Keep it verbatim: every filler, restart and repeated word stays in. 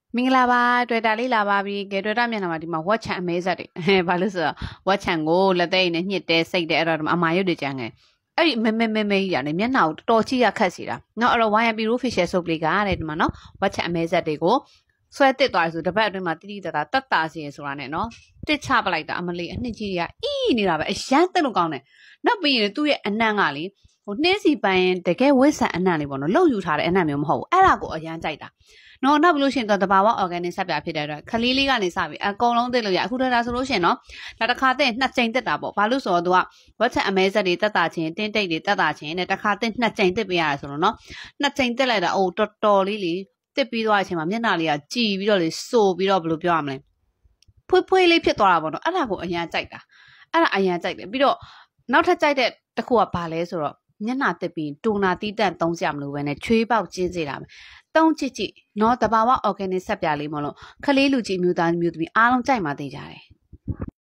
မင်္ဂလာပါတွေ့တာလေးလာပါပြီကဲတွေ့တာမျက်နှာမှာဒီမှာဝက်ချန်အမဲဆက်တွေဘာလို့ဆိုတော့ဝက်ချန်ကိုလက်သိနဲ့ညှစ်တဲစိတ်တဲအဲ့တော့ဒီမှာအမာရုပ်တွေကြမ်းငယ်အဲ့ဒီမဲမဲမဲမဲကြီးရတယ်မျက်နှာကိုတော်တော်ချိရခတ်စီတာနော်အဲ့တော့ Y M P Ro Facial Soap လေးကတဲ့ဒီမှာနော်ဝက်ချန်အမဲဆက်တွေကိုဆွဲတစ်သွားဆိုတပတ်အတွင်းမှာတိတိတတာတက်တာစီရဆိုတာနဲ့နော်တစ်ချပလိုက်တာအမလေးအနှစ်ကြီးရအီးနေတာပဲအရန်တက်လို့ကောင်းတယ်နောက်ပြီးရင်သူ့ရဲ့အနံ့ကလေဟိုနှင်းစီပန်းရင်တကယ်ဝစ်ဆန်အနံ့လေးပေါ့နော်လှုပ်ယူထားတဲ့အနံ့မျိုးမဟုတ်ဘူးအဲ့ဒါကိုအရန်ကြိုက်တာနော်နောက်ပြီးလို့ရှိရင်တော့တဘာဝ organic ဆက်ပြဖြစ်တဲ့အတွက်ခလေးလေးကနေစပြီးအကုန်လုံးသိလို့ရအခုတော့ဒါဆိုလို့ရှိရင်နော်ဒါတစ်ခါတည်းနှစ်ကြိမ်တက်တာပေါ့ဘာလို့ဆိုတော့သူကဝက်ချက်အမဲဆက်တွေတက်တာချင်းတင်းတိတ်တွေတက်တာချင်းနဲ့တစ်ခါတည်းနှစ်ကြိမ်တက်ပြရတယ်ဆိုတော့နော်နှစ်ကြိမ်တက်လိုက်တာအိုးတော်တော်လေးလေးတက်ပြီးသွားတဲ့အချိန်မှာမျက်နှာလေးကကြည်ပြီးတော့လေစိုးပြီးတော့ဘယ်လိုပြောရမလဲဖွေးဖွေးလေးဖြစ်သွားတာပေါ့နော်အဲ့ဒါကိုအရန်ကြိုက်တာအဲ့ဒါအရန်ကြိုက်တယ်ပြီးတော့နောက်ထပ်ကြိုက်တဲ့တစ်ခုကဘာလဲဆိုတော့မျက်နှာတက်ပြီးတိုနာတီးတန့်သုံးစရာမလိုပဲနဲ့ချွေးပေါက်ကျင်းစေတာပဲတုံးကြည့်ကြည့်နော်တဘာဝ organic ဆက်ပြလေးမလို့ခလေးလူကြီးမျိုးသားမျိုးသမီးအားလုံးကြိုက်မှသိကြတယ်